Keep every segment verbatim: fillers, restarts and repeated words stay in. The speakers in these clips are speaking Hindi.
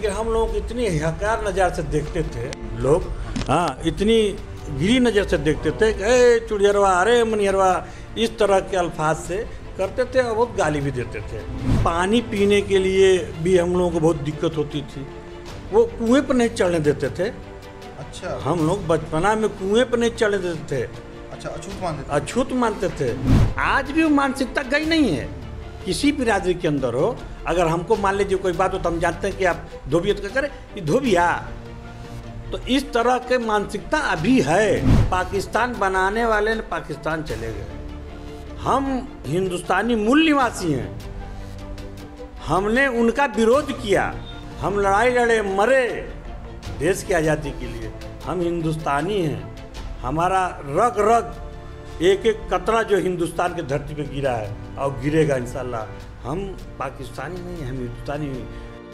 कि हम लोग इतनी हकार नज़र से देखते थे लोग, हाँ, इतनी गिरी नज़र से देखते थे कि ए चुड़ियरवा, अरे मनियरवा, इस तरह के अल्फाज से करते थे और बहुत गाली भी देते थे। पानी पीने के लिए भी हम लोगों को बहुत दिक्कत होती थी, वो कुएं पर नहीं चढ़ने देते थे। अच्छा, हम लोग बचपना में कुएं पर नहीं चढ़ने देते थे। अच्छा, अछूत मानते थे। अछूत मानते थे। आज भी वो मानसिकता गई नहीं है। किसी बिरादरी के अंदर हो, अगर हमको मान लीजिए कोई बात हो तो हम जानते हैं कि आप धोबियत का करें, ये धोबिया, तो इस तरह के मानसिकता अभी है। पाकिस्तान बनाने वाले ने पाकिस्तान चले गए। हम हिंदुस्तानी मूल निवासी हैं, हमने उनका विरोध किया, हम लड़ाई लड़े, मरे देश की आज़ादी के लिए। हम हिंदुस्तानी हैं, हमारा रग रग एक एक कतरा जो हिंदुस्तान की धरती पे गिरा है और गिरेगा इंशाल्लाह। हम पाकिस्तानी नहीं, हम हिंदुस्तानी नहीं।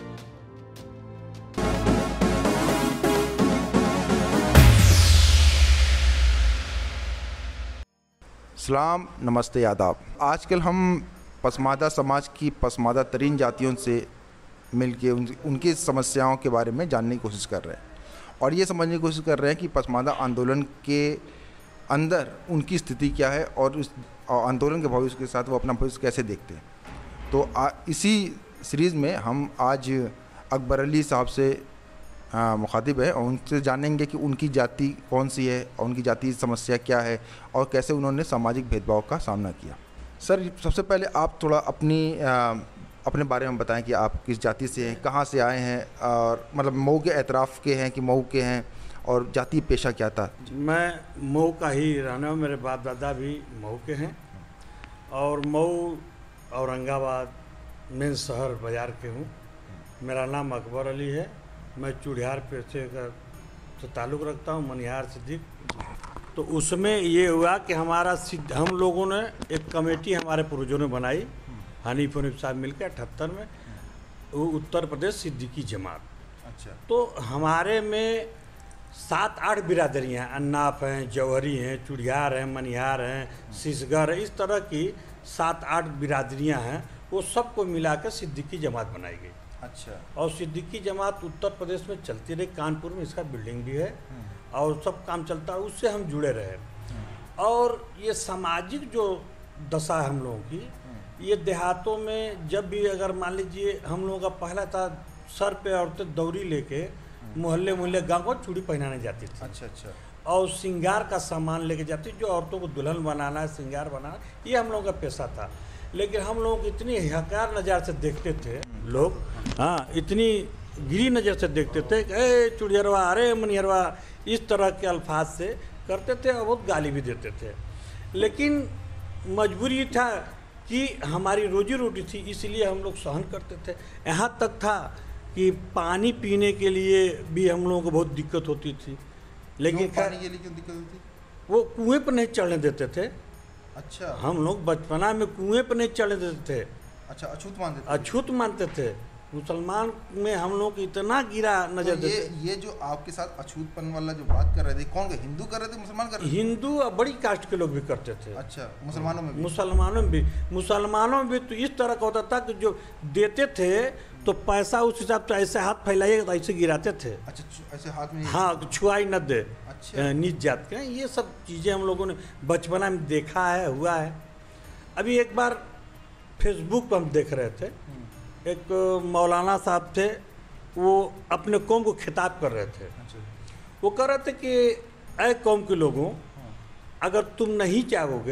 सलाम, नमस्ते, आदाब। आजकल हम पसमादा समाज की पसमादा तरीन जातियों से मिलके उन, उनकी समस्याओं के बारे में जानने की कोशिश कर रहे हैं और ये समझने की कोशिश कर रहे हैं कि पसमादा आंदोलन के अंदर उनकी स्थिति क्या है और उस आंदोलन के भविष्य के साथ वो अपना भविष्य कैसे देखते हैं। तो आ, इसी सीरीज़ में हम आज अकबर अली साहब से मुखातिब है और उनसे जानेंगे कि उनकी जाति कौन सी है और उनकी जाति समस्या क्या है और कैसे उन्होंने सामाजिक भेदभाव का सामना किया। सर, सबसे पहले आप थोड़ा अपनी आ, अपने बारे में बताएं कि आप किस जाति से हैं, कहाँ से आए हैं और मतलब मऊ के एतराफ़ के हैं कि मऊ के हैं और जाति पेशा क्या था? मैं मऊ का ही रहना हूँ, मेरे बाप दादा भी मऊ के हैं और मऊ औरंगाबाद मेन शहर बाज़ार के हूँ। मेरा नाम अकबर अली है। मैं चूड़ियार पेशे का से ताल्लुक़ रखता हूँ, मनिहार सिद्दीक। तो उसमें ये हुआ कि हमारा हम लोगों ने एक कमेटी हमारे पूर्वजों ने बनाई, हनीफ हनीफ साहब मिलकर अठहत्तर में, वो उत्तर प्रदेश सिद्दीकी जमात। अच्छा। तो हमारे में सात आठ बिरादरियाँ, अन्नाफ हैं, जौहरी हैं, चूड़ियार हैं, मनिहार हैं, सिसगर है, इस तरह की सात आठ बिरादरियाँ हैं। वो सबको मिला कर सिद्दीकी जमात बनाई गई। अच्छा। और सिद्दीकी जमात उत्तर प्रदेश में चलती रही। कानपुर में इसका बिल्डिंग भी है और सब काम चलता है, उससे हम जुड़े रहे। और ये सामाजिक जो दशा है हम लोगों की, ये देहातों में जब भी अगर मान लीजिए हम लोगों का पहला था, सर पे औरतें दौरी लेके मोहल्ले मोहल्ले गाँव को चूड़ी पहनाने जाती थी। अच्छा अच्छा। और श्रृंगार का सामान लेके जाती, जो औरतों को दुल्हन बनाना है, श्रृंगार बनाना, ये हम लोगों का पेशा था। लेकिन हम लोग इतनी हकार नज़र से देखते थे लोग, हाँ, इतनी गिरी नज़र से देखते थे कि ए चुड़ियरवा, अरे मनियरवा, इस तरह के अल्फाज से करते थे और बहुत गाली भी देते थे। लेकिन मजबूरी था कि हमारी रोजी रोटी थी, इसलिए हम लोग सहन करते थे। यहाँ तक था कि पानी पीने के लिए भी हम लोगों को बहुत दिक्कत होती थी। लेकिन पानी के लिए क्यों दिक्कत होती थी? वो कुएं पर नहीं चढ़ने देते थे। अच्छा। हम लोग बचपना में कुएं पर नहीं चढ़ने देते थे। अच्छा, अछूत मानते थे। अछूत मानते थे। मुसलमान में हम लोग इतना गिरा नजर तो ये देते। ये जो आपके साथ अछूतपन वाला जो बात कर रहे थे, कौन कर, हिंदू कर रहे थे, मुसलमान कर रहे थे? हिंदू और बड़ी कास्ट के लोग भी करते थे। अच्छा, मुसलमानों में भी? मुसलमानों में भी मुसलमानों में भी तो इस तरह का होता था कि जो देते थे तो पैसा उस हिसाब से ऐसे हाथ फैलाइएगा तो ऐसे गिराते थे। अच्छा, ऐसे हाथ में? हाँ, छुआई न दे। अच्छा। नीच जात के, ये सब चीज़ें हम लोगों ने बचपना में देखा है, हुआ है। अभी एक बार फेसबुक पर हम देख रहे थे, एक मौलाना साहब थे, वो अपने कौम को खिताब कर रहे थे। अच्छा। वो कह रहे थे कि ऐ कौम के लोगों, अगर तुम नहीं चाहोगे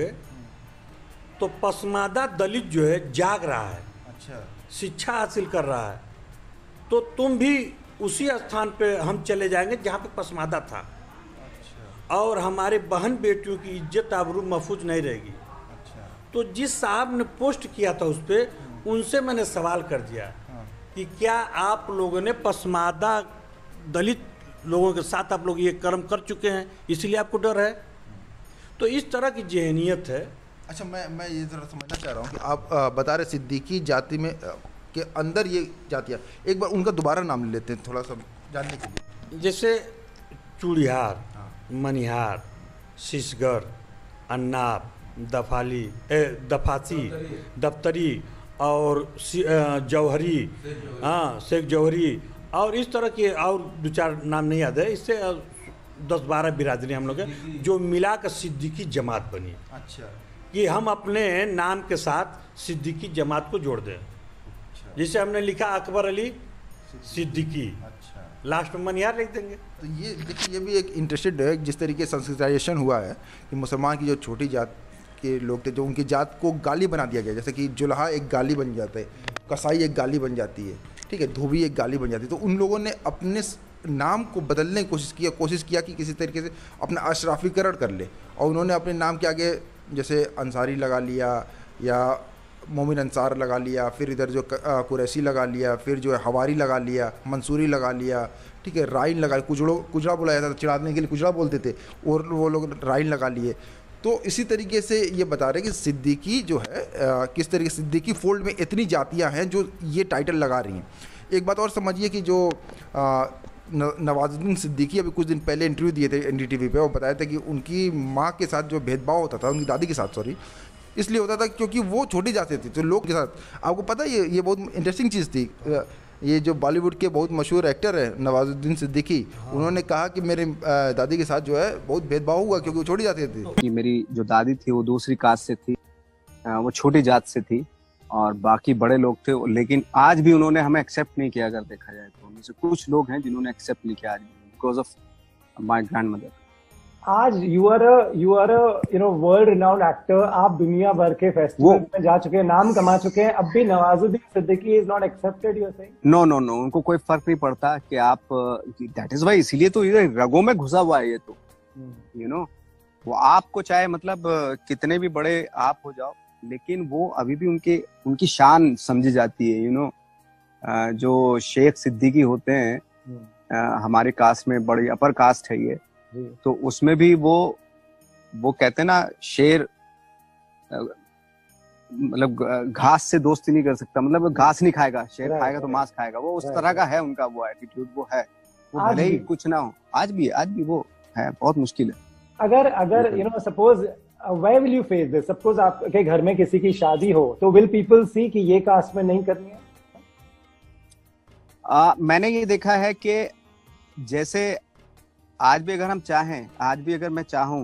तो पसमादा दलित जो है जाग रहा है, अच्छा, शिक्षा हासिल कर रहा है, तो तुम भी उसी स्थान पे हम चले जाएंगे जहाँ पे पसमादा था। अच्छा। और हमारे बहन बेटियों की इज्जत आबरू महफूज नहीं रहेगी। अच्छा। तो जिस साहब ने पोस्ट किया था उस पर, उनसे मैंने सवाल कर दिया कि क्या आप लोगों ने पसमादा दलित लोगों के साथ आप लोग ये कर्म कर चुके हैं, इसलिए आपको डर है? तो इस तरह की जहनीत है। अच्छा, मैं मैं ये ज़रा समझना चाह रहा हूँ कि आप आ, बता रहे सिद्दीकी जाति में आ, के अंदर ये जातियाँ, एक बार उनका दोबारा नाम ले लेते हैं थोड़ा सा जानने के लिए। जैसे चूड़ियार, मनिहार, सिसगर, अन्नाप, दफाली ए दफासी, दफ्तरी और जौहरी, हाँ, शेख जौहरी और इस तरह के और दो चार नाम नहीं याद है, इससे दस बारह बिरादरी हम लोग हैं जो मिला कर सिद्दीकी जमात बनी। अच्छा। कि हम अपने नाम के साथ सिद्दीकी जमात को जोड़ दें। अच्छा। जैसे हमने लिखा अकबर अली सिद्दीकी, अच्छा, लास्ट में मनियार लिख देंगे। तो ये देखिए ये भी एक इंटरेस्टेड है जिस तरीके से संस्कृताइजेशन हुआ है कि मुसलमान की जो छोटी जात के लोग थे जो उनकी जात को गाली बना दिया गया, जैसे कि जुल्हा एक गाली बन जाता है, कसाई एक गाली बन जाती है, ठीक है, धोबी एक गाली बन जाती है। तो उन लोगों ने अपने नाम को बदलने की कोशिश किया कोशिश किया कि किसी तरीके से अपना अशराफीकरण कर ले, और उन्होंने अपने नाम के आगे जैसे अंसारी लगा लिया या मोमिन अंसार लगा लिया, फिर इधर जो कुरैशी लगा लिया, फिर जो है हवारी लगा लिया, मंसूरी लगा लिया, ठीक है, राइन लगा, कुजड़ो कुजड़ा बुलाया था, चिढ़ाने के लिए कुजड़ा बोलते थे और वो लोग राइन लगा लिए। तो इसी तरीके से ये बता रहे हैं कि सिद्दीकी जो है आ, किस तरीके से सिद्दीकी फोल्ड में इतनी जातियां हैं जो ये टाइटल लगा रही हैं। एक बात और समझिए कि जो आ, न, नवाजुद्दीन सिद्दीकी अभी कुछ दिन पहले इंटरव्यू दिए थे एन डी टी वी पे, वो बताया था कि उनकी माँ के साथ जो भेदभाव होता था, उनकी दादी के साथ सॉरी, इसलिए होता था क्योंकि वो छोटी जाति थी तो लोग के साथ। आपको पता है ये ये बहुत इंटरेस्टिंग चीज़ थी, ये जो बॉलीवुड के बहुत मशहूर एक्टर है नवाजुद्दीन सिद्दीकी, हाँ। उन्होंने कहा कि मेरे दादी के साथ जो है बहुत भेदभाव हुआ क्योंकि वो छोटी जाति थी। कि मेरी जो दादी थी वो दूसरी कास्ट से थी, वो छोटी जात से थी और बाकी बड़े लोग थे, लेकिन आज भी उन्होंने हमें एक्सेप्ट नहीं किया। अगर देखा जाए तो उनमें से कुछ लोग हैं जिन्होंने एक्सेप्ट नहीं किया आज बिकॉज ऑफ माय ग्रैंडमदर। आज you are a you are a you know world renowned actor, आप दुनिया भर के फेस्टिवल में जा चुके हैं, नाम कमा चुके हैं, अब भी Nawazuddin Siddiqui is not accepted, you are saying? No no no, उनको कोई फर्क नहीं पड़ता कि आप, दैट इज व्हाई, इसीलिए तो ये रगों में घुसा हुआ है ये तो, यू नो, वो आपको चाहे मतलब कितने भी बड़े आप हो जाओ, लेकिन वो अभी भी उनके उनकी शान समझी जाती है, यू नो। जो शेख सिद्दीकी होते हैं हमारे कास्ट में, बड़ी अपर कास्ट है ये, तो उसमें भी वो वो कहते हैं ना, शेर मतलब घास से दोस्ती नहीं कर सकता, मतलब घास नहीं खाएगा, शेर right, खाएगा right, तो मांस खाएगा, वो उस right, तरह का है उनका वो एटीट्यूड, वो है, वो भले ही कुछ ना हो, आज भी आज भी वो है, बहुत मुश्किल है। अगर अगर you know suppose where will you face this, suppose आपके घर में किसी की शादी हो तो विल पीपल सी कि ये कास्ट में नहीं करनी है? आ, मैंने ये देखा है कि जैसे आज भी अगर हम चाहें, आज भी अगर मैं चाहूँ,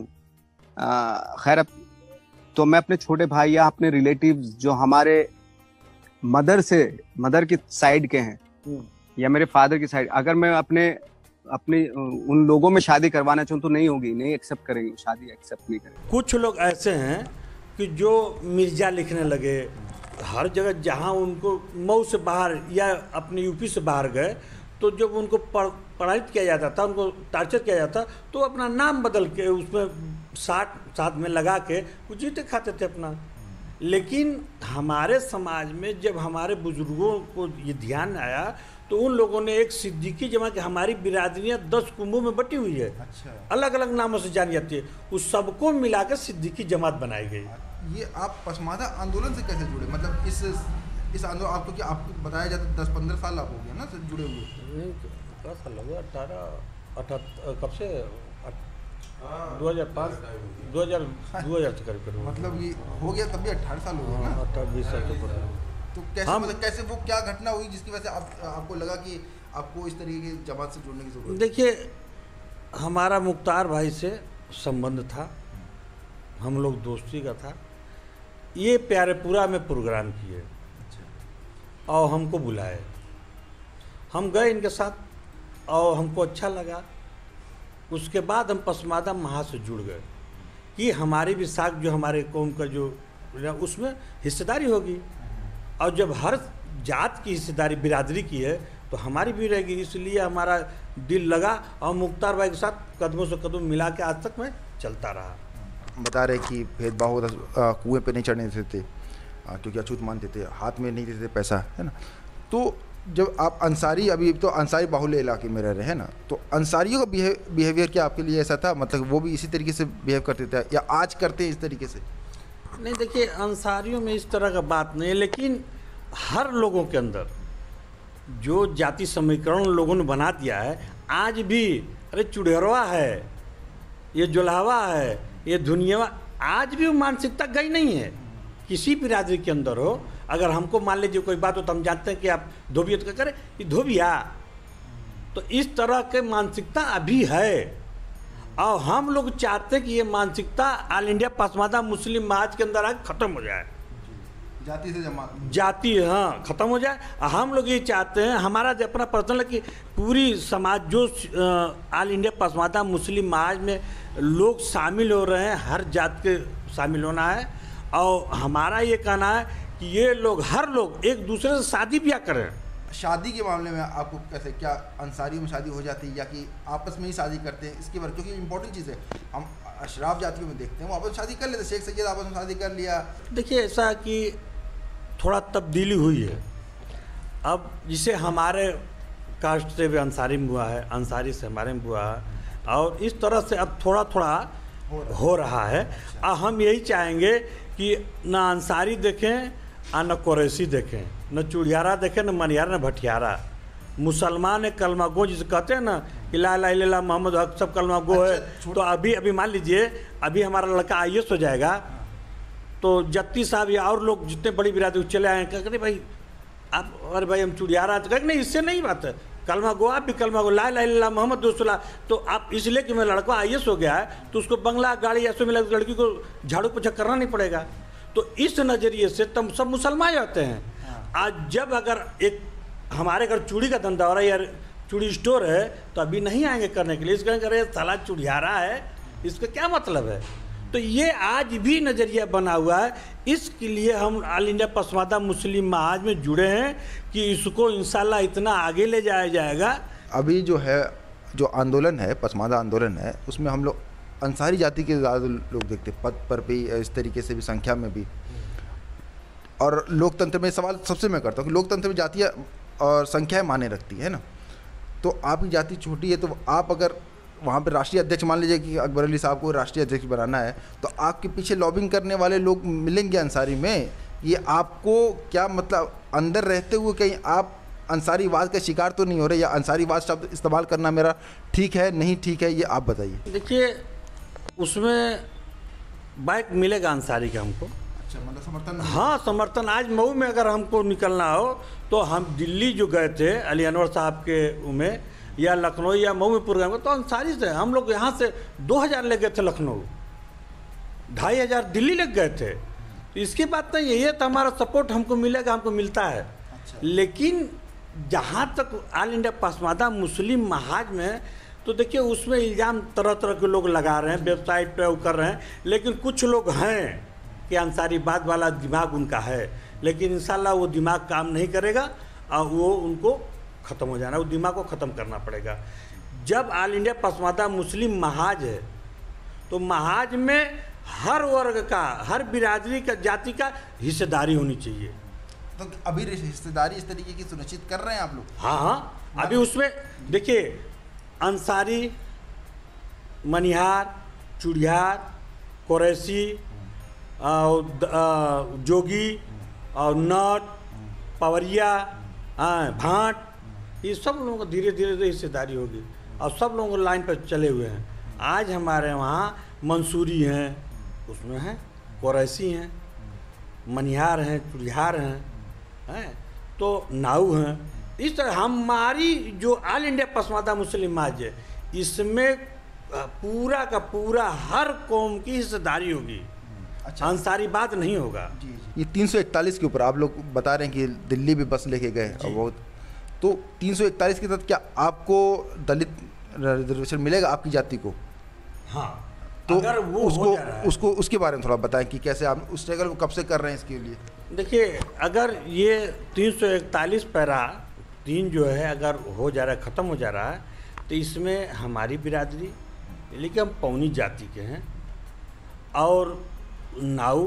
खैर तो मैं अपने छोटे भाई या अपने रिलेटिव्स जो हमारे मदर से मदर की साइड के हैं या मेरे फादर की साइड, अगर मैं अपने अपने उन लोगों में शादी करवाना चाहूँ तो नहीं होगी, नहीं एक्सेप्ट करेंगे, शादी एक्सेप्ट नहीं करेंगे। कुछ लोग ऐसे हैं कि जो मिर्जा लिखने लगे हर जगह, जहाँ उनको मऊ से बाहर या अपने यूपी से बाहर गए तो जब उनको पढ़ाई किया जाता था, उनको टार्चर किया जाता, तो अपना नाम बदल के उसमें साथ साथ में लगा के वो जीते खाते थे अपना। लेकिन हमारे समाज में जब हमारे बुजुर्गों को ये ध्यान आया तो उन लोगों ने एक सिद्दीकी जमात, हमारी बिरादरियाँ दस कुंभों में बटी हुई है, अच्छा। अलग अलग नामों से जानी जाती है, उस सबको मिलाकर सिद्दीकी जमात बनाई गई। ये आप पसमादा आंदोलन से कैसे जुड़े, मतलब इस इस आंदोलन आपको क्या आपको बताया जाता है दस पंद्रह साल आप हो गया ना सर जुड़े हुए? कितना साल हो गया? अठारह अठहत्तर कब से? दो हज़ार पाँच दो हज़ार दो हज़ार से करीब करीब, मतलब ये हो गया तब भी अठारह साल हो गया ना, अठारह बीस साल के ऊपर। तो कैसे हम, मतलब कैसे वो क्या घटना हुई जिसकी वजह से आप, आपको लगा कि आपको इस तरीके की जमात से जुड़ने की जरूरत? देखिए, हमारा मुख्तार भाई से संबंध था, हम लोग दोस्ती का था, ये प्यारेपुरा में प्रोग्राम किए और हमको बुलाए, हम गए इनके साथ और हमको अच्छा लगा। उसके बाद हम पसमादा महा से जुड़ गए कि हमारी भी साख जो हमारे कौम का जो उसमें हिस्सेदारी होगी, और जब हर जात की हिस्सेदारी बिरादरी की है तो हमारी भी रहेगी, इसलिए हमारा दिल लगा और मुख्तार भाई के साथ कदमों से कदम मिला के आज तक मैं चलता रहा। बता रहे कि भेदभाव होता, कुएँ पे नहीं चढ़ने देते थे क्योंकि अछूत मानते थे, हाथ में नहीं देते पैसा, है ना। तो जब आप अंसारी, अभी तो अंसारी बाहुल्य इलाके में रह रहे हैं ना, तो अंसारियों का बिहेवियर क्या आपके लिए ऐसा था, मतलब वो भी इसी तरीके से बिहेव करते थे या आज करते हैं इस तरीके से? नहीं, देखिए, अंसारियों में इस तरह का बात नहीं है, लेकिन हर लोगों के अंदर जो जाति समीकरण लोगों ने बना दिया है आज भी, अरे चुड़हरवा है, ये जुल्हावा है, ये दुनिया, आज भी वो मानसिकता गई नहीं है। किसी बिरादरी के अंदर हो, अगर हमको मान लीजिए कोई बात हो तो हम जानते हैं कि आप धोबियत का करें, ये धोबिया, तो इस तरह के मानसिकता अभी है और हम लोग चाहते हैं कि ये मानसिकता ऑल इंडिया पसमानदा मुस्लिम समाज के अंदर आके ख़त्म हो जाए, जाति से जमात जाति हाँ ख़त्म हो जाए। हम लोग ये चाहते हैं, हमारा जो अपना पर्सनल है कि पूरी समाज जो ऑल इंडिया पसमानदा मुस्लिम समाज में लोग शामिल हो रहे हैं, हर जात के शामिल होना है। और हमारा ये कहना है कि ये लोग हर लोग एक दूसरे से शादी ब्याह करें। शादी के मामले में आपको कैसे, क्या अंसारियों में शादी हो जाती है या कि आपस में ही शादी करते हैं, इसके बारे, क्योंकि इम्पोर्टेंट चीज़ है, हम अशराफ जातियों में देखते हैं वो आपस में शादी कर लेते, शेख सैयद आपस में शादी कर लिया। देखिए ऐसा कि थोड़ा तब्दीली हुई है, अब जिसे हमारे कास्ट से भी अंसारी में हुआ है, अंसारी से हमारे में हुआ है, और इस तरह से अब थोड़ा थोड़ा हो रहा है। और हम यही चाहेंगे कि ना अंसारी देखें और न कुरैशी देखें, न चुड़ियारा देखें, न मनियारा, न भटियारा। मुसलमान कलमा गो जिसे कहते हैं ना कि ला इलाहा इल्लल्लाह मोहम्मद हक सब कलमा गो है। तो अभी अभी मान लीजिए अभी हमारा लड़का आई ए एस हो जाएगा तो जत्ती साहब या और लोग जितने बड़ी बिरादरी चले आए कहते भाई आप, अरे भाई हम चुड़ियारा, तो कहें नहीं इससे नहीं बात है, कलमा गो, आप भी कलमा गो, ला इलाहा इल्लल्लाह मोहम्मद रसूलुल्लाह। तो आप इसलिए कि मेरा लड़का आई ए एस हो गया है तो उसको बंगला गाड़ी ऐसे मिला, लड़की को झाड़ू पोछा करना नहीं पड़ेगा। तो इस नज़रिए से तुम सब मुसलमान जाते हैं। आज जब अगर एक हमारे घर चूड़ी का धंधा हो रहा है या चूड़ी स्टोर है तो अभी नहीं आएंगे करने के लिए, इसका कह साला चुड़ियारा है, इसका क्या मतलब है। तो ये आज भी नज़रिया बना हुआ है। इसके लिए हम ऑल इंडिया पसमानदा मुस्लिम समाज में जुड़े हैं कि इसको इंशाल्लाह इतना आगे ले जाया जाएगा। अभी जो है जो आंदोलन है, पसमानदा आंदोलन है, उसमें हम लोग अंसारी जाति के ज़्यादा लोग देखते, पद पर भी इस तरीके से भी, संख्या में भी। और लोकतंत्र में सवाल सबसे मैं करता हूँ कि लोकतंत्र में जातियाँ और संख्याएं माने रखती है ना, तो आपकी जाति छोटी है तो आप अगर वहाँ पे राष्ट्रीय अध्यक्ष मान लीजिए कि अकबर अली साहब को राष्ट्रीय अध्यक्ष बनाना है तो आपके पीछे लॉबिंग करने वाले लोग मिलेंगे अंसारी में। ये आपको क्या मतलब, अंदर रहते हुए कहीं आप अंसारीवाद का शिकार तो नहीं हो रहे, या अंसारीवाद शब्द इस्तेमाल करना मेरा ठीक है नहीं ठीक है, ये आप बताइए। देखिए उसमें बाइक मिलेगा अंसारी का हमको, अच्छा मतलब समर्थन, हाँ समर्थन। आज मऊ में अगर हमको निकलना हो तो हम दिल्ली जो गए थे अली अनवर साहब के में, या लखनऊ या मऊ में प्रोग्राम, तो अंसारी से हम लोग यहाँ से दो हज़ार ले गए थे लखनऊ, ढाई हज़ार दिल्ली लग गए थे। तो इसकी बात नहीं है, तो हमारा सपोर्ट हमको मिलेगा, हमको मिलता है। अच्छा। लेकिन जहाँ तक ऑल इंडिया पसमानदा मुस्लिम महाज में, तो देखिए उसमें इल्ज़ाम तरह तरह के लोग लगा रहे हैं, वेबसाइट पे वो कर रहे हैं, लेकिन कुछ लोग हैं कि अंसारीवाद वाला दिमाग उनका है, लेकिन इंशाल्लाह वो दिमाग काम नहीं करेगा और वो उनको ख़त्म हो जाना, वो दिमाग को ख़त्म करना पड़ेगा। जब ऑल इंडिया पसमानदा मुस्लिम महाज है तो महाज में हर वर्ग का, हर बिरादरी का, जाति का हिस्सेदारी होनी चाहिए। तो अभी हिस्सेदारी इस तरीके की सुनिश्चित कर रहे हैं आप लोग? हाँ हाँ, अभी उसमें देखिए अंसारी, मनिहार, चुड़ियार, कुरैशी, जोगी और नट, पवरिया, भाट, ये सब लोगों को धीरे धीरे हिस्सेदारी होगी और सब लोगों को लाइन पर चले हुए हैं। आज हमारे वहाँ मंसूरी हैं, उसमें हैं कुरैशी हैं, मनिहार हैं, चुड़ियार हैं, हैं तो नाऊ हैं। इस तरह हमारी जो ऑल इंडिया पसमानदा मुस्लिम समाज है, इसमें पूरा का पूरा हर कौम की हिस्सेदारी होगी। अच्छा। अंसारी बात नहीं होगा। जी, जी। ये तीन सौ इकतालीस के ऊपर आप लोग बता रहे हैं कि दिल्ली भी बस लेके गए और बहुत, तो तीन सौ इकतालीस के तहत क्या आपको दलित रिजर्वेशन मिलेगा आपकी जाति को? हाँ, तो अगर वो उसको हो जा रहा है, उसको उसके बारे में थोड़ा बताएं कि कैसे आप उस स्ट्रगल को कब से कर रहे हैं इसके लिए। देखिए अगर ये तीन सौ इकतालीस पैरा तीन जो है अगर हो जा रहा है, ख़त्म हो जा रहा है, तो इसमें हमारी बिरादरी, लेकिन हम पौनी जाति के हैं और नाऊ,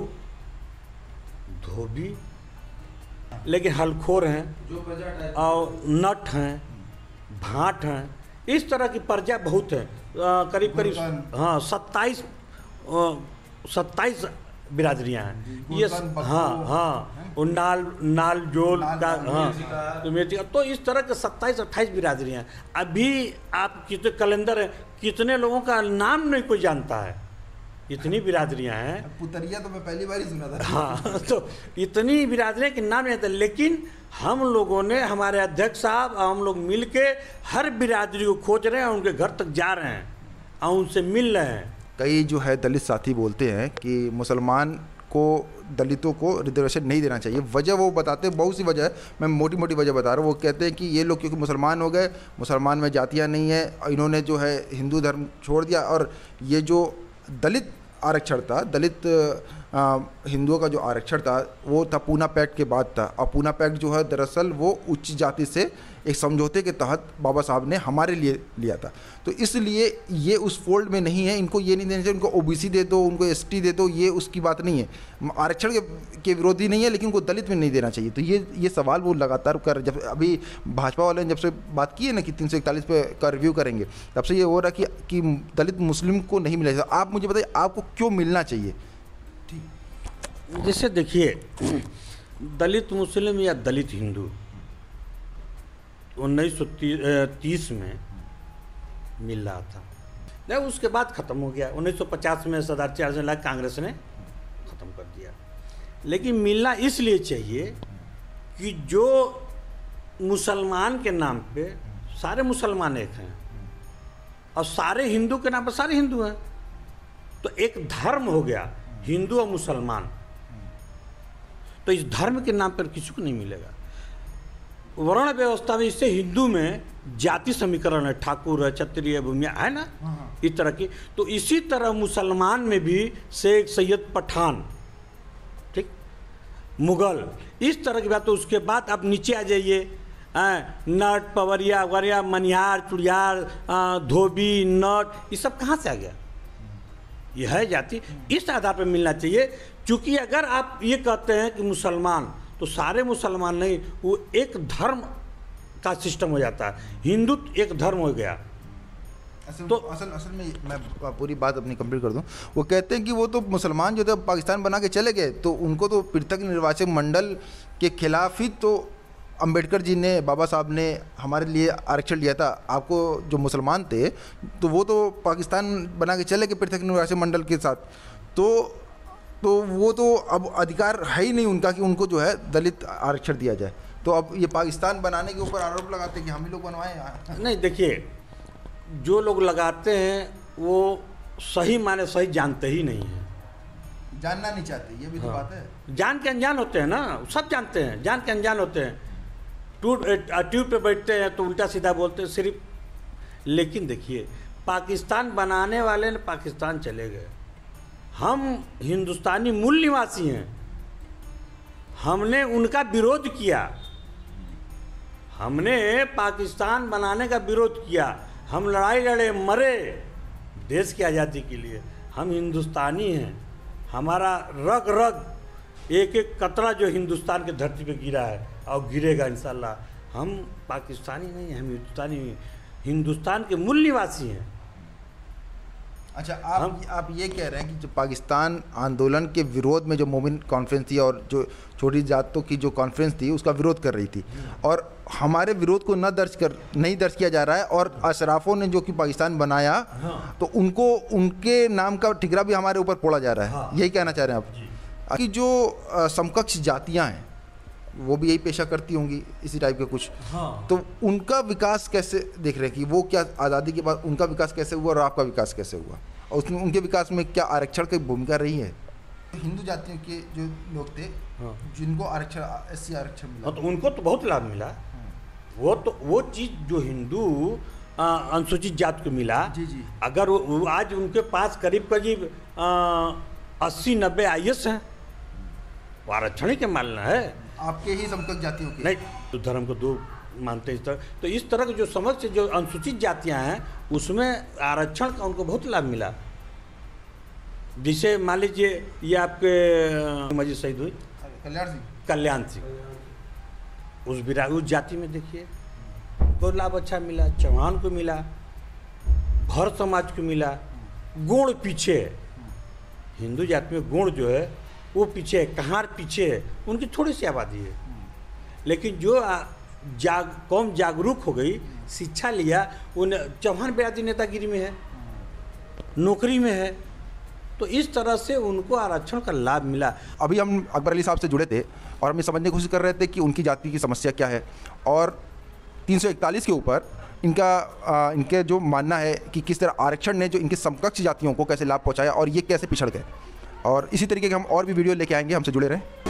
धोबी, लेकिन हलखोर हैं और नट हैं, भाट हैं, इस तरह की प्रजा बहुत है, करीब करीब हाँ सत्ताईस सत्ताईस बिरादरियाँ हैं ये। हाँ हाँ और नाल नाल जोल का, हाँ तो मेरी, तो इस तरह के सत्ताईस अट्ठाईस बिरादरियाँ हैं। अभी आप कितने कैलेंडर हैं, कितने लोगों का नाम नहीं कोई जानता है, इतनी बिरादरियां हैं। पुतरिया तो मैं पहली बार ही सुना था। हाँ, तो इतनी बिरादरियां कि नाम नहीं आता, लेकिन हम लोगों ने, हमारे अध्यक्ष साहब और हम लोग मिल के हर बिरादरी को खोज रहे हैं, उनके घर तक जा रहे हैं और उनसे मिल रहे हैं। कई जो है दलित साथी बोलते हैं कि मुसलमान को, दलितों को रिजर्वेशन नहीं देना चाहिए। वजह वो बताते हैं, बहुत सी वजह है, मैं मोटी मोटी वजह बता रहा हूँ। वो कहते हैं कि ये लोग क्योंकि मुसलमान हो गए, मुसलमान में जातियाँ नहीं है, इन्होंने जो है हिंदू धर्म छोड़ दिया, और ये जो दलित आरक्षण था, दलित हिंदुओं का जो आरक्षण था वो था पूना पैक्ट के बाद था। और पूना पैक्ट जो है दरअसल वो उच्च जाति से एक समझौते के तहत बाबा साहब ने हमारे लिए लिया था। तो इसलिए ये उस फोल्ड में नहीं है। इनको ये नहीं देना चाहिए, उनको ओबीसी दे दो, उनको एसटी दे दो, ये उसकी बात नहीं है। आरक्षण के, के विरोधी नहीं है, लेकिन उनको दलित में नहीं देना चाहिए। तो ये ये सवाल वो लगातार कर, जब अभी भाजपा वाले ने जब से बात की है ना कि तीन सौ इकतालीस पे का रिव्यू करेंगे, तब से ये हो रहा कि, कि दलित मुस्लिम को नहीं मिला। आप मुझे बताइए आपको क्यों मिलना चाहिए? जैसे देखिए, दलित मुस्लिम या दलित हिंदू उन्नीस सौ तीस में मिल रहा था, नहीं उसके बाद ख़त्म हो गया। उन्नीस सौ पचास में सरदार चार्ज लाख कांग्रेस ने ख़त्म कर दिया। लेकिन मिलना इसलिए चाहिए कि जो मुसलमान के नाम पे सारे मुसलमान एक हैं और सारे हिंदू के नाम पर सारे हिंदू हैं, तो एक धर्म हो गया हिंदू और मुसलमान। तो इस धर्म के नाम पर किसी को नहीं मिलेगा। वर्ण व्यवस्था में इससे हिंदू में जाति समीकरण है, ठाकुर है, क्षत्रिय, भूमिया है ना, इस तरह की। तो इसी तरह मुसलमान में भी शेख, सैयद, पठान, ठीक, मुगल, इस तरह की बात। तो उसके बाद आप नीचे आ जाइए, नट, पवरिया, वरिया, मनिहार, चुड़ियार, धोबी, नट, ये सब कहाँ से आ गया? यह है जाति। इस आधार पर मिलना चाहिए। क्योंकि अगर आप ये कहते हैं कि मुसलमान, तो सारे मुसलमान नहीं, वो एक धर्म का सिस्टम हो जाता है। हिंदू एक धर्म हो गया। असल तो असल असल में मैं पूरी बात अपनी कंप्लीट कर दूं। वो कहते हैं कि वो तो मुसलमान जो थे पाकिस्तान बना के चले गए, तो उनको तो पृथक निर्वाचन मंडल के खिलाफ ही तो अंबेडकर जी ने, बाबा साहब ने हमारे लिए आरक्षण लिया था। आपको जो मुसलमान थे तो वो तो पाकिस्तान बना के चले गए पृथक निर्वाचन मंडल के साथ। तो तो वो तो अब अधिकार है ही नहीं उनका कि उनको जो है दलित आरक्षण दिया जाए। तो अब ये पाकिस्तान बनाने के ऊपर आरोप लगाते हैं कि हम ही लोग बनवाएं। नहीं, देखिए, जो लोग लगाते हैं वो सही माने सही जानते ही नहीं हैं, जानना नहीं चाहते, ये भी तो हाँ। बात है। जान के अनजान होते हैं ना, सब जानते हैं, जान के अनजान होते हैं। ट्यूब ट्यूब पे बैठते हैं तो उल्टा सीधा बोलते हैं सिर्फ। लेकिन देखिए, पाकिस्तान बनाने वाले ने पाकिस्तान चले गए। हम हिंदुस्तानी मूल निवासी हैं, हमने उनका विरोध किया, हमने पाकिस्तान बनाने का विरोध किया। हम लड़ाई लड़े, मरे देश की आज़ादी के लिए। हम हिंदुस्तानी हैं, हमारा रग रग एक एक कतरा जो हिंदुस्तान के धरती पे गिरा है और गिरेगा इंशाल्लाह। हम पाकिस्तानी नहीं हैं, हम हिंदुस्तानी, हिंदुस्तान के मूल निवासी हैं। अच्छा, आप हम, आप ये कह रहे हैं कि जो पाकिस्तान आंदोलन के विरोध में जो मोमिन कॉन्फ्रेंस थी और जो छोटी जातों की जो कॉन्फ्रेंस थी उसका विरोध कर रही थी, और हमारे विरोध को न दर्ज कर नहीं दर्ज किया जा रहा है, और अशराफों ने जो कि पाकिस्तान बनाया, हाँ। तो उनको, उनके नाम का ठिकरा भी हमारे ऊपर फोड़ा जा रहा है। हाँ। यही कहना चाह रहे हैं आप कि जो समकक्ष जातियाँ हैं वो भी यही पेशा करती होंगी इसी टाइप के कुछ, हाँ। तो उनका विकास कैसे देख रहे हैं कि वो क्या आज़ादी के बाद उनका विकास कैसे हुआ और आपका विकास कैसे हुआ, और उसमें उनके विकास में क्या आरक्षण की भूमिका रही है? हिंदू जातियों के जो लोग थे, हाँ। जिनको आरक्षण, एससी आरक्षण मिला, तो उनको तो बहुत लाभ मिला। हाँ। वो तो वो चीज़ जो हिंदू अनुसूचित जात को मिला, जी जी। अगर वो आज उनके पास करीब करीब अस्सी नब्बे आई एस हैं, वो आरक्षण ही के मानना है। आपके ही समकक्ष जातियों के नहीं, तो धर्म को दो मानते हैं इस तरह। तो इस तरह के जो समझ से जो अनुसूचित जातियां हैं उसमें आरक्षण का उनको बहुत लाभ मिला। जिसे मान लीजिए ये आपके मजीद शहीद हुई कल्याण सिंह कल्याण सिंह उस बिरा उस जाति में देखिए बहुत लाभ अच्छा मिला, चौहान को मिला, भर समाज को मिला। गुण पीछे, हिंदू जाति में गुण जो है वो पीछे है, कहार पीछे है, उनकी थोड़ी सी आबादी है। लेकिन जो जाग कौम जागरूक हो गई, शिक्षा लिया, उन चौहान बिरादरी नेतागिरी में है, नौकरी में है, तो इस तरह से उनको आरक्षण का लाभ मिला। अभी हम अकबर अली साहब से जुड़े थे और हम ये समझने की कोशिश कर रहे थे कि उनकी जाति की समस्या क्या है और तीन सौ इकतालीस के ऊपर इनका आ, इनके जो मानना है कि किस तरह आरक्षण ने जो इनके समकक्ष जातियों को कैसे लाभ पहुंचाया और ये कैसे पिछड़ गए। और इसी तरीके के हम और भी वीडियो लेके आएंगे, हमसे जुड़े रहें।